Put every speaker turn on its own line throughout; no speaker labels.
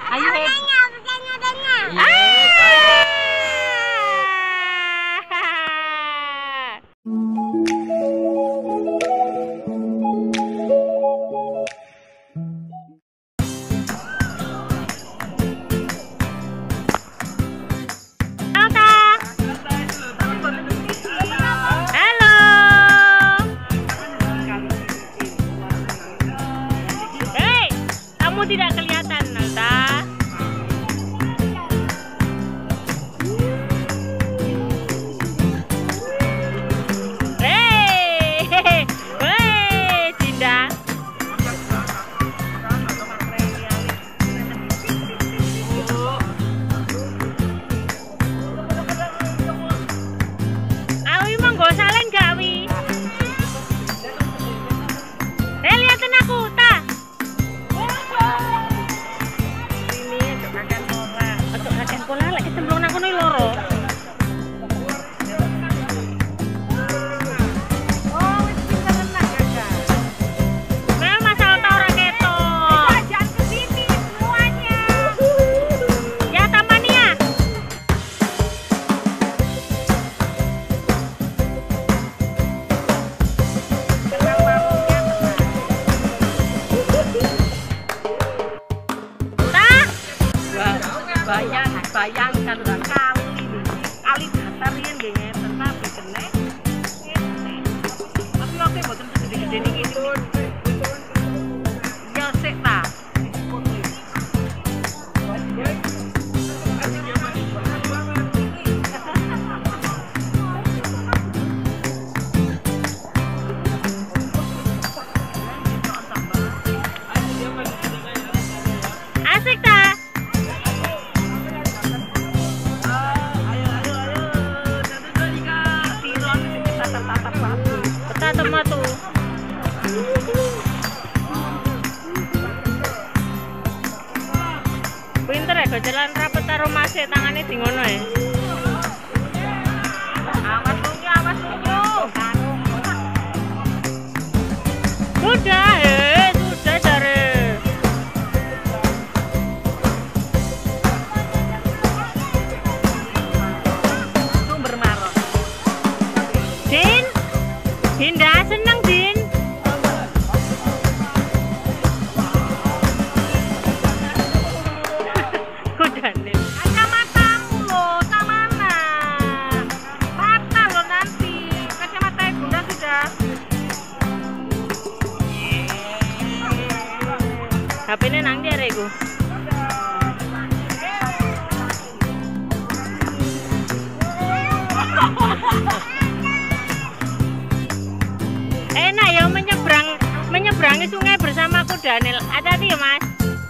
Ayo tidak kelihatan, Nalta. Hei, Dinda. Awi mau nggak salen gak, Wi? Lihatin aku, ta. Pola lagi cemplung nang kono loro. Oh, wis pinter tenan Gaga. Mel masalah ta ora ketok. Jangan ke sini semuanya. Ya Tamania. Tenang bangunnya. Bayangkan udah kali datar yang ngeten tapi kene tapi oke boten gede-gede nih ini ya sik ta asik ta. Tomato. Pinter ya kok jalan rapet karo masih tangannya di ngono ya. Awas lunyu. Sudah jare. Sumber marok. Dinda seneng, Din. Kudane. Kacamatamu loh, mana? Patah loh nanti. Kacamata Bunda sudah. HP-nya nang dia rego. Enak ya menyeberangi sungai bersama Daniel. Hati-hati ya Mas.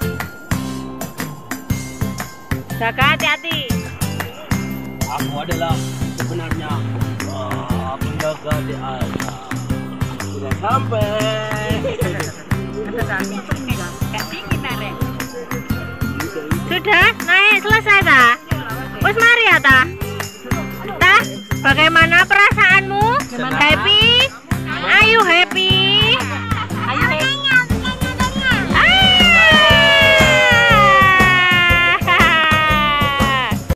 Jaga hati-hati.
Aku adalah sebenarnya penjaga di atas. Sudah sampai.
Sudah naik selesai ta? Wes mari ya ta? Ta, bagaimana perasaanmu? Happy? Ayo